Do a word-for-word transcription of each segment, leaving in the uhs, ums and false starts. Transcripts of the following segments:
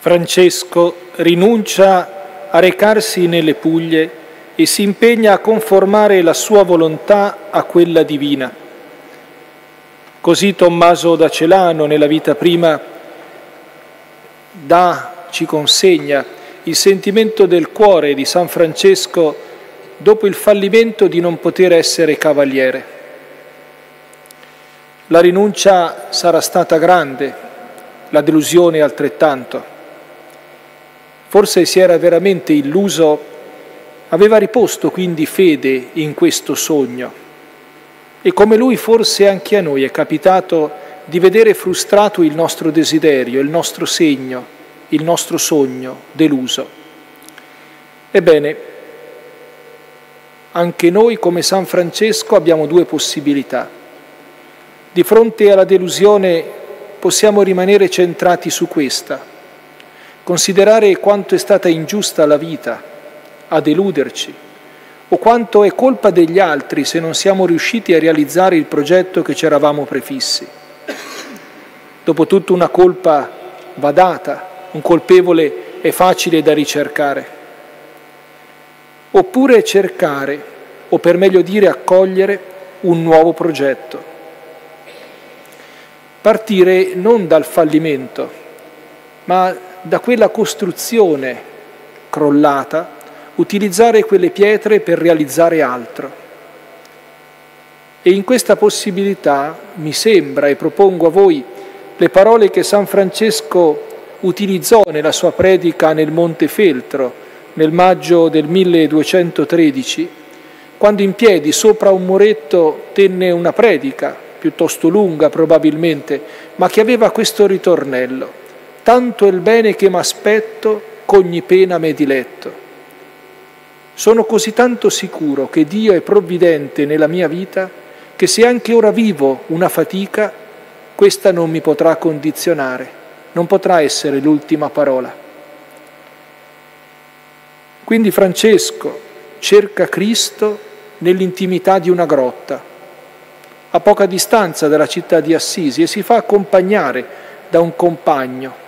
Francesco rinuncia a recarsi nelle Puglie e si impegna a conformare la sua volontà a quella divina. Così Tommaso da Celano, nella vita prima, dà, ci consegna il sentimento del cuore di San Francesco dopo il fallimento di non poter essere cavaliere. La rinuncia sarà stata grande, la delusione altrettanto. Forse si era veramente illuso, aveva riposto quindi fede in questo sogno. E come lui forse anche a noi è capitato di vedere frustrato il nostro desiderio, il nostro segno, il nostro sogno deluso. Ebbene, anche noi come San Francesco abbiamo due possibilità. Di fronte alla delusione possiamo rimanere centrati su questa, considerare quanto è stata ingiusta la vita a deluderci, o quanto è colpa degli altri se non siamo riusciti a realizzare il progetto che ci eravamo prefissi. Dopotutto una colpa va data, un colpevole è facile da ricercare. Oppure cercare, o per meglio dire accogliere, un nuovo progetto. Partire non dal fallimento, ma da quella costruzione crollata, utilizzare quelle pietre per realizzare altro. E in questa possibilità mi sembra, e propongo a voi, le parole che San Francesco utilizzò nella sua predica nel Monte Feltro, nel maggio del milleduecentotredici, quando in piedi sopra un muretto tenne una predica, piuttosto lunga probabilmente, ma che aveva questo ritornello: tanto è il bene che m'aspetto, qu'ogni pena m'è diletto. Sono così tanto sicuro che Dio è provvidente nella mia vita, che se anche ora vivo una fatica, questa non mi potrà condizionare, non potrà essere l'ultima parola. Quindi Francesco cerca Cristo nell'intimità di una grotta, a poca distanza dalla città di Assisi, e si fa accompagnare da un compagno.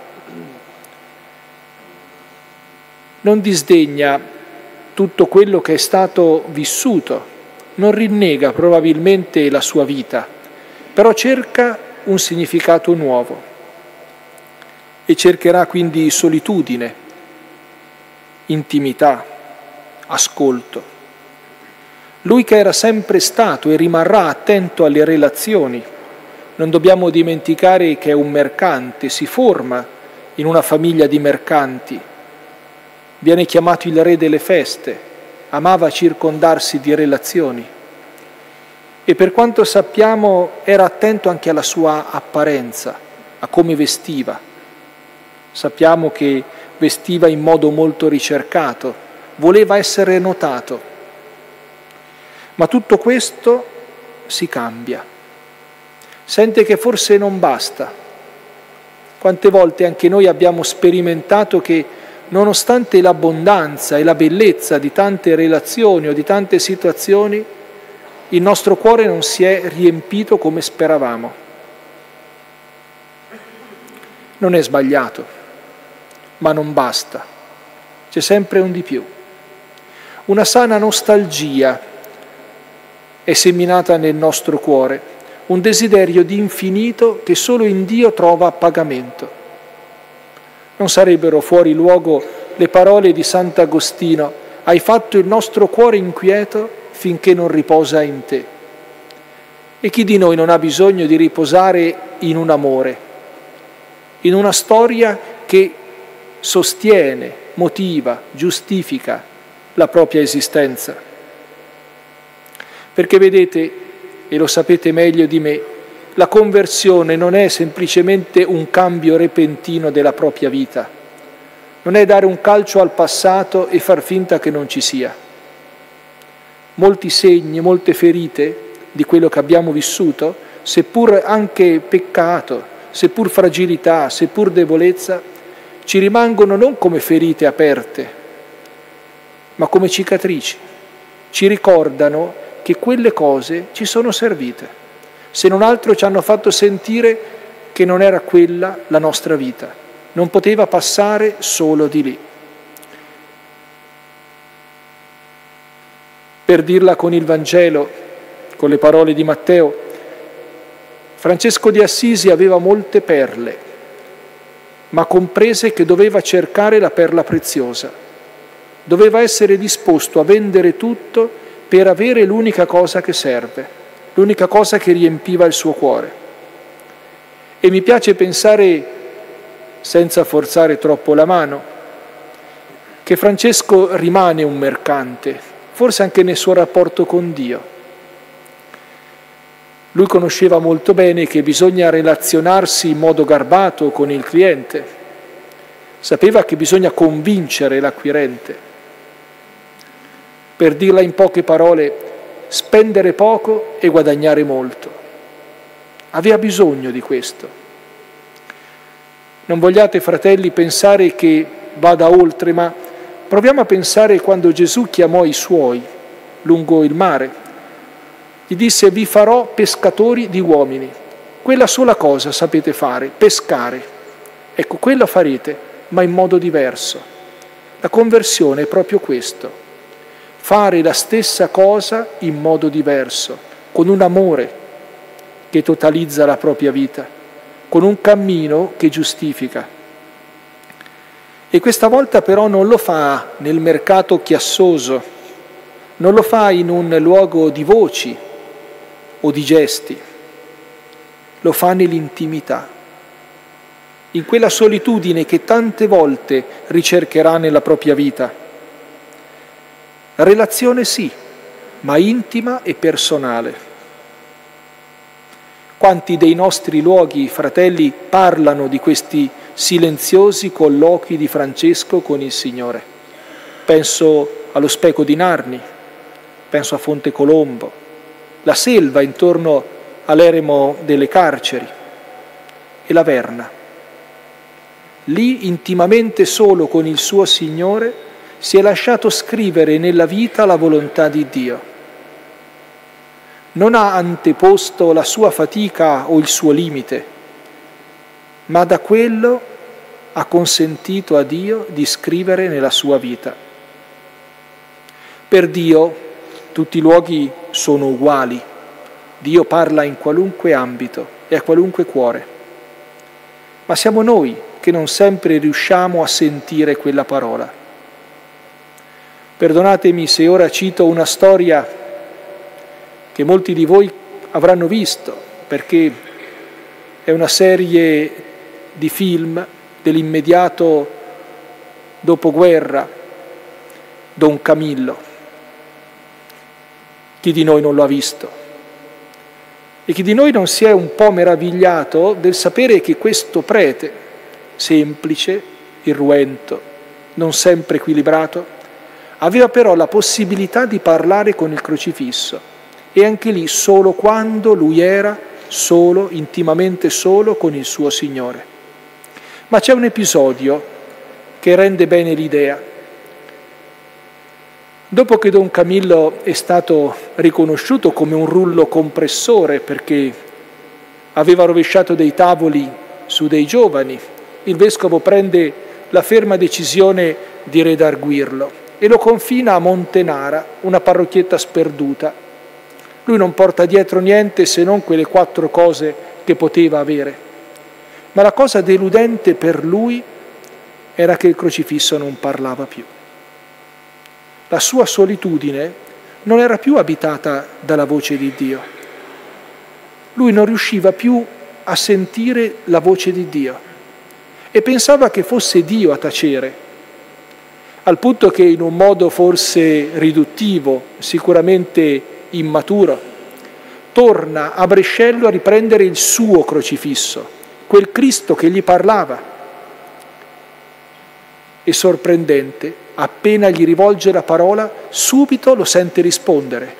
Non disdegna tutto quello che è stato vissuto, non rinnega probabilmente la sua vita, però cerca un significato nuovo e cercherà quindi solitudine, intimità, ascolto. Lui che era sempre stato e rimarrà attento alle relazioni, non dobbiamo dimenticare che è un mercante, si forma in una famiglia di mercanti, viene chiamato il re delle feste, amava circondarsi di relazioni e per quanto sappiamo era attento anche alla sua apparenza, a come vestiva. Sappiamo che vestiva in modo molto ricercato, voleva essere notato, ma tutto questo si cambia. Sente che forse non basta. Quante volte anche noi abbiamo sperimentato che nonostante l'abbondanza e la bellezza di tante relazioni o di tante situazioni, il nostro cuore non si è riempito come speravamo. Non è sbagliato, ma non basta. C'è sempre un di più. Una sana nostalgia è seminata nel nostro cuore, un desiderio di infinito che solo in Dio trova appagamento. Non sarebbero fuori luogo le parole di Sant'Agostino: hai fatto il nostro cuore inquieto finché non riposa in te. E chi di noi non ha bisogno di riposare in un amore, in una storia che sostiene, motiva, giustifica la propria esistenza? Perché vedete, e lo sapete meglio di me, la conversione non è semplicemente un cambio repentino della propria vita, non è dare un calcio al passato e far finta che non ci sia. Molti segni, molte ferite di quello che abbiamo vissuto, seppur anche peccato, seppur fragilità, seppur debolezza, ci rimangono non come ferite aperte, ma come cicatrici. Ci ricordano che quelle cose ci sono servite. Se non altro ci hanno fatto sentire che non era quella la nostra vita, non poteva passare solo di lì. Per dirla con il Vangelo, con le parole di Matteo, Francesco di Assisi aveva molte perle, ma comprese che doveva cercare la perla preziosa, doveva essere disposto a vendere tutto per avere l'unica cosa che serve, l'unica cosa che riempiva il suo cuore. E mi piace pensare, senza forzare troppo la mano, che Francesco rimane un mercante, forse anche nel suo rapporto con Dio. Lui conosceva molto bene che bisogna relazionarsi in modo garbato con il cliente, sapeva che bisogna convincere l'acquirente. Per dirla in poche parole, spendere poco e guadagnare molto. Aveva bisogno di questo. Non vogliate, fratelli, pensare che vada oltre, ma proviamo a pensare quando Gesù chiamò i suoi lungo il mare. Gli disse: vi farò pescatori di uomini. Quella sola cosa sapete fare, pescare. Ecco, quella farete, ma in modo diverso. La conversione è proprio questo. Fare la stessa cosa in modo diverso, con un amore che totalizza la propria vita, con un cammino che giustifica. E questa volta però non lo fa nel mercato chiassoso, non lo fa in un luogo di voci o di gesti, lo fa nell'intimità, in quella solitudine che tante volte ricercherà nella propria vita. Relazione sì, ma intima e personale. Quanti dei nostri luoghi, fratelli, parlano di questi silenziosi colloqui di Francesco con il Signore? Penso allo Speco di Narni, penso a Fonte Colombo, la selva intorno all'eremo delle carceri e la Verna. Lì, intimamente solo con il suo Signore, si è lasciato scrivere nella vita la volontà di Dio. Non ha anteposto la sua fatica o il suo limite, ma da quello ha consentito a Dio di scrivere nella sua vita. Per Dio tutti i luoghi sono uguali. Dio parla in qualunque ambito e a qualunque cuore. Ma siamo noi che non sempre riusciamo a sentire quella parola. Perdonatemi se ora cito una storia che molti di voi avranno visto, perché è una serie di film dell'immediato dopoguerra, Don Camillo. Chi di noi non lo ha visto? E chi di noi non si è un po' meravigliato del sapere che questo prete, semplice, irruento, non sempre equilibrato, aveva però la possibilità di parlare con il crocifisso, e anche lì solo quando lui era solo, intimamente solo con il suo Signore. Ma c'è un episodio che rende bene l'idea. Dopo che Don Camillo è stato riconosciuto come un rullo compressore perché aveva rovesciato dei tavoli su dei giovani, il vescovo prende la ferma decisione di redarguirlo e lo confina a Montenara, una parrocchietta sperduta. Lui non porta dietro niente se non quelle quattro cose che poteva avere. Ma la cosa deludente per lui era che il crocifisso non parlava più. La sua solitudine non era più abitata dalla voce di Dio. Lui non riusciva più a sentire la voce di Dio e pensava che fosse Dio a tacere, al punto che in un modo forse riduttivo, sicuramente immaturo, torna a Brescello a riprendere il suo crocifisso, quel Cristo che gli parlava. E sorprendente, appena gli rivolge la parola, subito lo sente rispondere.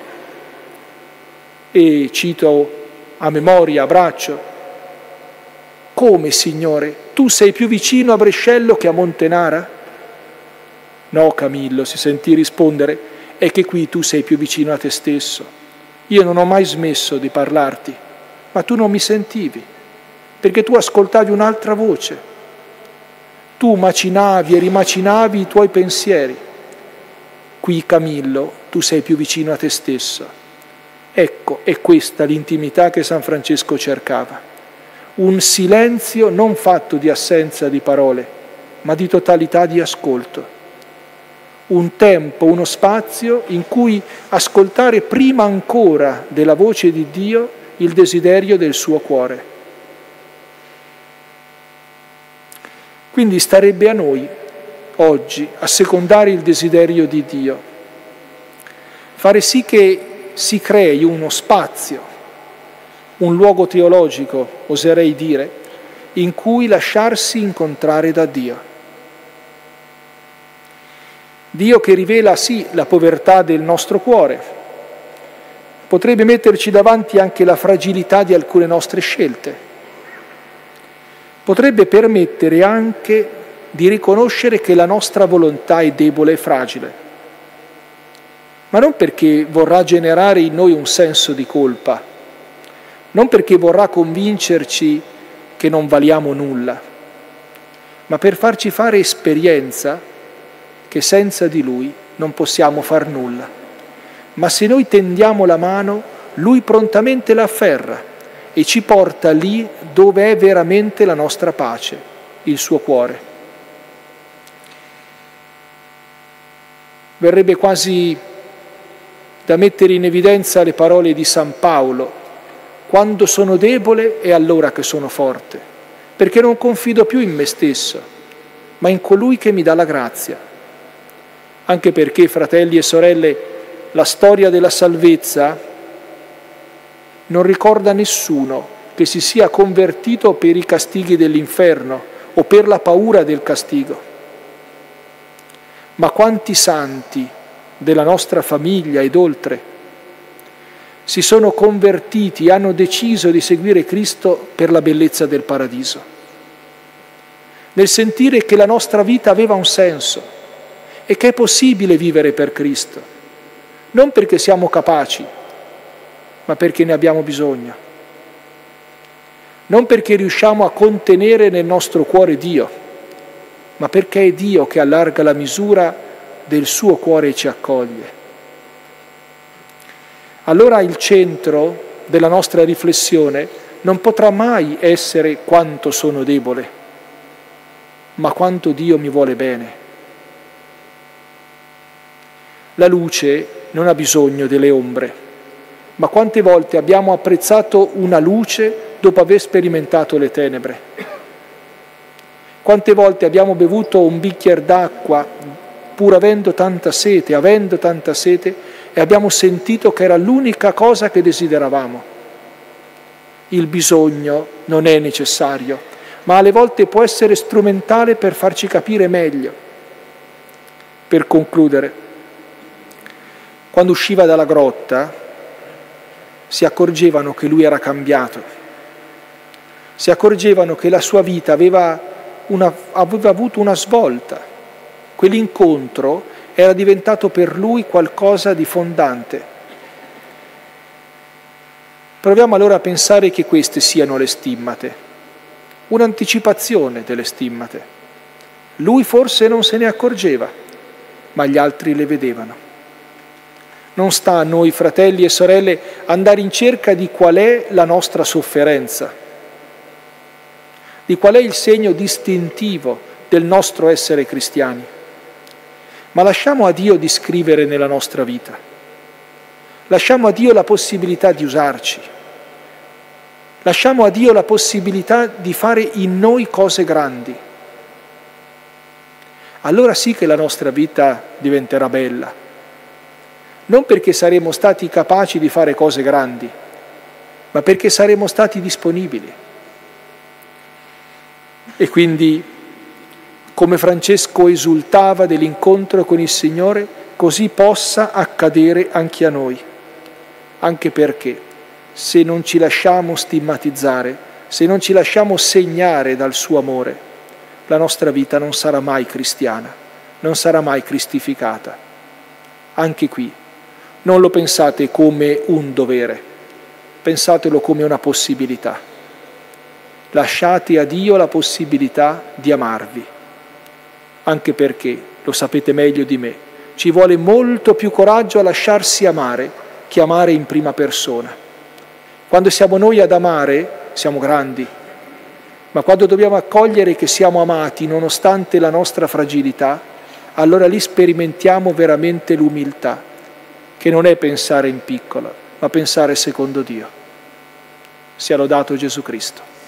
E cito a memoria, a braccio: come, Signore, tu sei più vicino a Brescello che a Montenara? No, Camillo, si sentì rispondere, è che qui tu sei più vicino a te stesso. Io non ho mai smesso di parlarti, ma tu non mi sentivi, perché tu ascoltavi un'altra voce. tu macinavi e rimacinavi i tuoi pensieri. Qui, Camillo, tu sei più vicino a te stesso. Ecco, è questa l'intimità che San Francesco cercava. Un silenzio non fatto di assenza di parole, ma di totalità di ascolto. Un tempo, uno spazio in cui ascoltare prima ancora della voce di Dio il desiderio del suo cuore. Quindi starebbe a noi oggi assecondare il desiderio di Dio, fare sì che si crei uno spazio, un luogo teologico, oserei dire, in cui lasciarsi incontrare da Dio. Dio che rivela sì la povertà del nostro cuore, potrebbe metterci davanti anche la fragilità di alcune nostre scelte, potrebbe permettere anche di riconoscere che la nostra volontà è debole e fragile, ma non perché vorrà generare in noi un senso di colpa, non perché vorrà convincerci che non valiamo nulla, ma per farci fare esperienza che senza di Lui non possiamo far nulla. Ma se noi tendiamo la mano, Lui prontamente la afferra e ci porta lì dove è veramente la nostra pace, il suo cuore. Verrebbe quasi da mettere in evidenza le parole di San Paolo: quando sono debole è allora che sono forte, perché non confido più in me stesso, ma in colui che mi dà la grazia. Anche perché, fratelli e sorelle, la storia della salvezza non ricorda nessuno che si sia convertito per i castighi dell'inferno o per la paura del castigo. Ma quanti santi della nostra famiglia ed oltre si sono convertiti e hanno deciso di seguire Cristo per la bellezza del paradiso, nel sentire che la nostra vita aveva un senso e che è possibile vivere per Cristo, non perché siamo capaci, ma perché ne abbiamo bisogno, non perché riusciamo a contenere nel nostro cuore Dio, ma perché è Dio che allarga la misura del suo cuore e ci accoglie. Allora il centro della nostra riflessione non potrà mai essere quanto sono debole, ma quanto Dio mi vuole bene. La luce non ha bisogno delle ombre, ma quante volte abbiamo apprezzato una luce dopo aver sperimentato le tenebre? Quante volte abbiamo bevuto un bicchiere d'acqua pur avendo tanta sete, avendo tanta sete, e abbiamo sentito che era l'unica cosa che desideravamo. Il bisogno non è necessario, ma alle volte può essere strumentale per farci capire meglio. Per concludere, quando usciva dalla grotta si accorgevano che lui era cambiato, si accorgevano che la sua vita aveva, una, aveva avuto una svolta, quell'incontro era diventato per lui qualcosa di fondante. Proviamo allora a pensare che queste siano le stimmate, un'anticipazione delle stimmate. Lui forse non se ne accorgeva, ma gli altri le vedevano. Non sta a noi, fratelli e sorelle, andare in cerca di qual è la nostra sofferenza, di qual è il segno distintivo del nostro essere cristiani, ma lasciamo a Dio di scrivere nella nostra vita. Lasciamo a Dio la possibilità di usarci. Lasciamo a Dio la possibilità di fare in noi cose grandi. Allora sì che la nostra vita diventerà bella. Non perché saremo stati capaci di fare cose grandi, ma perché saremo stati disponibili. E quindi, come Francesco esultava dell'incontro con il Signore, così possa accadere anche a noi. Anche perché, se non ci lasciamo stigmatizzare, se non ci lasciamo segnare dal suo amore, la nostra vita non sarà mai cristiana, non sarà mai cristificata. Anche qui, non lo pensate come un dovere, pensatelo come una possibilità. Lasciate a Dio la possibilità di amarvi, anche perché, lo sapete meglio di me, ci vuole molto più coraggio a lasciarsi amare che amare in prima persona. Quando siamo noi ad amare, siamo grandi, ma quando dobbiamo accogliere che siamo amati nonostante la nostra fragilità, allora lì sperimentiamo veramente l'umiltà, che non è pensare in piccolo, ma pensare secondo Dio. Sia lodato Gesù Cristo.